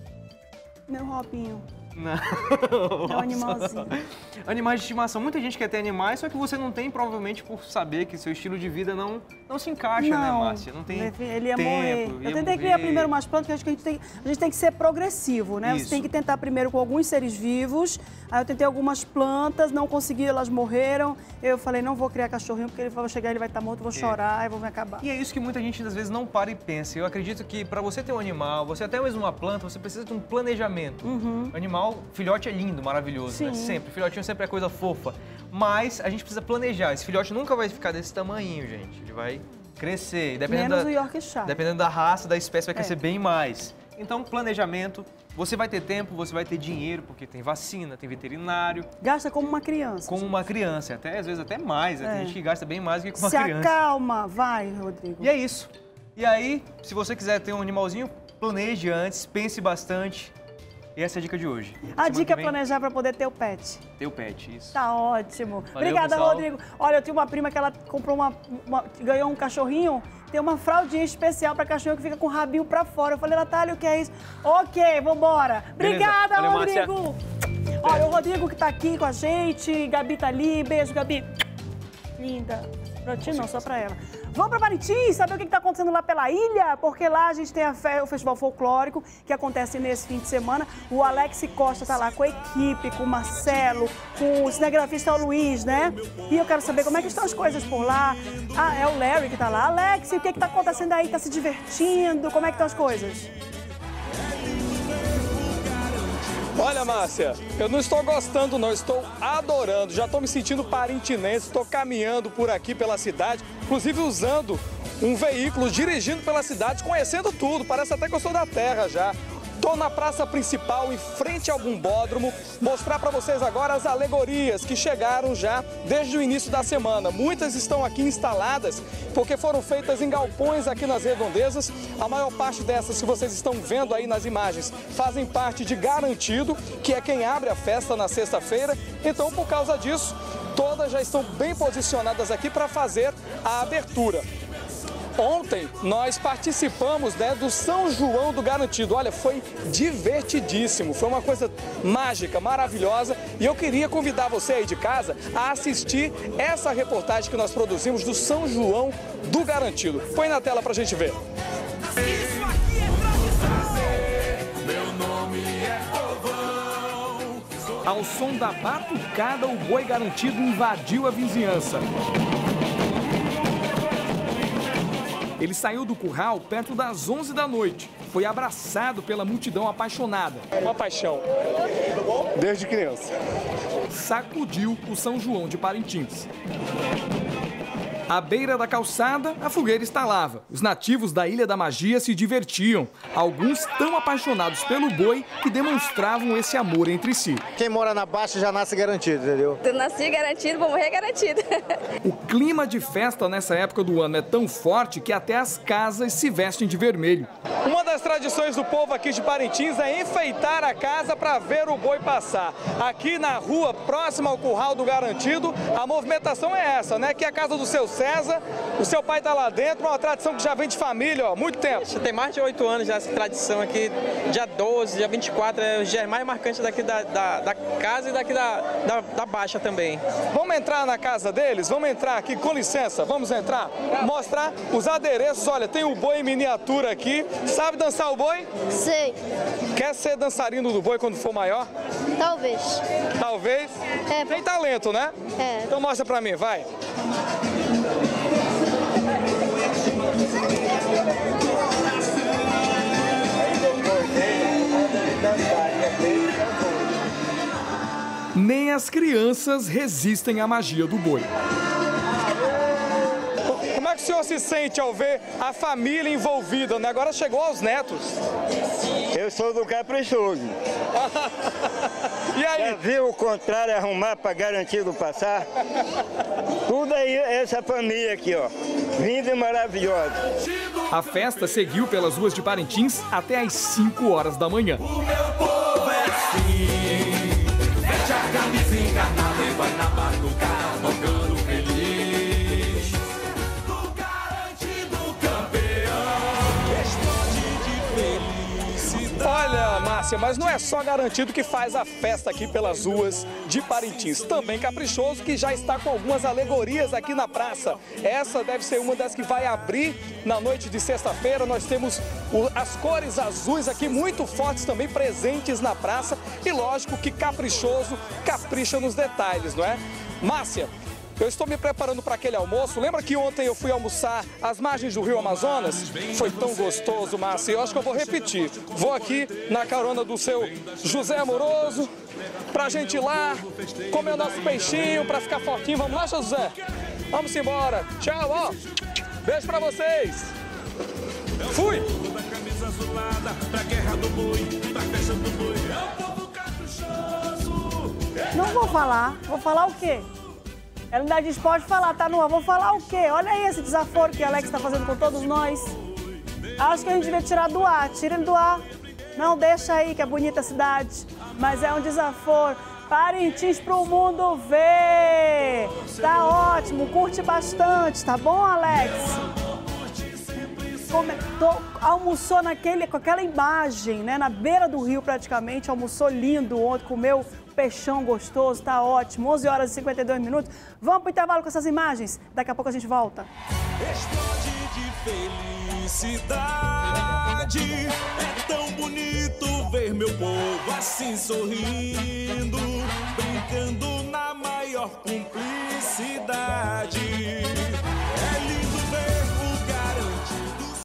Meu Robinho. Não. É um animalzinho. Animais de estimação. Muita gente quer ter animais, só que você não tem, provavelmente, por saber que seu estilo de vida não, não se encaixa, não, né, Márcia? Não tem ele ia tempo, morrer. ia Eu tentei morrer. criar primeiro umas plantas, porque acho que a gente, tem, a gente tem que ser progressivo, né? Isso. Você tem que tentar primeiro com alguns seres vivos. Aí eu tentei algumas plantas, não consegui, elas morreram. Eu falei, não vou criar cachorrinho, porque ele vai chegar, ele vai estar morto, eu vou chorar, é. e vou me acabar. E é isso que muita gente, às vezes, não para e pensa. Eu acredito que para você ter um animal, você até mesmo uma planta, você precisa de um planejamento. Uhum. O animal, filhote é lindo, maravilhoso, né? Sempre. Filhotinho sempre é coisa fofa. Mas a gente precisa planejar. Esse filhote nunca vai ficar desse tamanho, gente. Ele vai crescer. Dependendo Menos da, o Yorkshire. Dependendo da raça, da espécie, vai crescer É. bem mais. Então, planejamento, você vai ter tempo, você vai ter dinheiro, porque tem vacina, tem veterinário. Gasta como uma criança. Como uma criança, até às vezes até mais, né? É. Tem gente que gasta bem mais do que com uma Se criança. acalma, vai, Rodrigo. E é isso. E aí, se você quiser ter um animalzinho, planeje antes, pense bastante. E essa é a dica de hoje. A Semana dica que é vem, planejar para poder ter o pet. ter o pet, isso. Tá ótimo. Valeu, Obrigada, pessoal. Rodrigo. Olha, eu tenho uma prima que ela comprou uma, uma- ganhou um cachorrinho, tem uma fraldinha especial para cachorro que fica com o rabinho para fora. Eu falei, Natália, o que é isso? Ok, vambora. Beleza. Obrigada, Valeu, Márcia. Rodrigo. Olha, o Rodrigo que tá aqui com a gente, Gabi tá ali. Beijo, Gabi. Linda. Pra ti não, só pra ela. Vamos pra Parintins, saber o que está acontecendo lá pela ilha? Porque lá a gente tem a fe- o Festival Folclórico, que acontece nesse fim de semana. O Alex Costa tá lá com a equipe, com o Marcelo, com o cinegrafista Luiz, né? E eu quero saber como é que estão as coisas por lá. Ah, é o Larry que tá lá. Alex, o que está acontecendo aí? Tá se divertindo? Como é que estão as coisas? Olha, Márcia, eu não estou gostando não, estou adorando, já estou me sentindo parintinense, estou caminhando por aqui pela cidade, inclusive usando um veículo, dirigindo pela cidade, conhecendo tudo, parece até que eu sou da terra já. Estou na praça principal, em frente ao Bumbódromo, mostrar para vocês agora as alegorias que chegaram já desde o início da semana. Muitas estão aqui instaladas porque foram feitas em galpões aqui nas redondezas. A maior parte dessas que vocês estão vendo aí nas imagens fazem parte de Garantido, que é quem abre a festa na sexta-feira. Então, por causa disso, todas já estão bem posicionadas aqui para fazer a abertura. Ontem nós participamos, né, do São João do Garantido. Olha, foi divertidíssimo, foi uma coisa mágica, maravilhosa. E eu queria convidar você aí de casa a assistir essa reportagem que nós produzimos do São João do Garantido. Põe na tela pra gente ver. Ao som da batucada, o boi garantido invadiu a vizinhança. Ele saiu do curral perto das onze da noite. Foi abraçado pela multidão apaixonada. Uma paixão, desde criança. Sacudiu o São João de Parintins. À beira da calçada, a fogueira estalava. Os nativos da Ilha da Magia se divertiam. Alguns tão apaixonados pelo boi que demonstravam esse amor entre si. Quem mora na Baixa já nasce garantido, entendeu? Eu nasci garantido, vou morrer garantido. O clima de festa nessa época do ano é tão forte que até as casas se vestem de vermelho. Uma das tradições do povo aqui de Parintins é enfeitar a casa para ver o boi passar. Aqui na rua, próxima ao curral do Garantido, a movimentação é essa, né? Que é a casa do seu César, o seu pai está lá dentro, uma tradição que já vem de família, ó, muito tempo. Tem mais de oito anos já essa tradição aqui, dia doze, dia vinte e quatro, é o dia mais marcante daqui da, da, da casa e daqui da, da, da Baixa também. Vamos entrar na casa deles? Vamos entrar aqui, com licença, vamos entrar? Mostrar os adereços, olha, tem o boi em miniatura aqui. Sabe dançar o boi? Sei. Quer ser dançarino do boi quando for maior? Talvez. Talvez? É. Tem talento, né? É. Então mostra pra mim, vai. Nem as crianças resistem à magia do boi. Como é que o senhor se sente ao ver a família envolvida, né? Agora chegou aos netos. Eu sou do caprichoso. E aí? Já viu o contrário arrumar para garantir do passar? Tudo aí, essa família aqui, ó. Linda e maravilhosa. A festa seguiu pelas ruas de Parintins até às cinco horas da manhã. Veste a camisa encarnada e vai na batucada tocando feliz. Do Garantido campeão, explode de felicidade. Olha, Márcia, mas não é só Garantido que faz a festa aqui pelas ruas de Parintins. Também Caprichoso, que já está com algumas alegorias aqui na praça. Essa deve ser uma das que vai abrir na noite de sexta-feira. Nós temos o, as cores azuis aqui muito fortes também presentes na praça. E lógico que Caprichoso capricha nos detalhes, não é? Márcia, eu estou me preparando para aquele almoço. Lembra que ontem eu fui almoçar às margens do Rio Amazonas? Foi tão gostoso, Márcia. Eu acho que eu vou repetir. Vou aqui na carona do seu José Amoroso, pra gente ir lá, comer o nosso peixinho, pra ficar fortinho. Vamos lá, José? Vamos embora. Tchau, ó. Beijo pra vocês. Fui. Da camisa azulada, pra guerra do boi, pra festa do boi. É o povo caprichoso. Não vou falar. Vou falar o quê? Ela ainda diz, pode falar, tá no ar. Vou falar o quê? Olha aí esse desaforo que a Alex está fazendo com todos nós. Acho que a gente devia tirar do ar. Tira ele do ar. Não, deixa aí, que é bonita a cidade. Mas é um desaforo. Parintins pro mundo ver. Tá ótimo, curte bastante, tá bom, Alex? Come, tô, almoçou naquele, com aquela imagem, né? Na beira do rio praticamente, almoçou lindo ontem, comeu peixão gostoso, tá ótimo. onze horas e cinquenta e dois minutos. Vamos pro intervalo com essas imagens. Daqui a pouco a gente volta. Explode de felicidade. É tão bonito ver meu povo assim sorrindo, brincando na maior cumplicidade. É lindo ver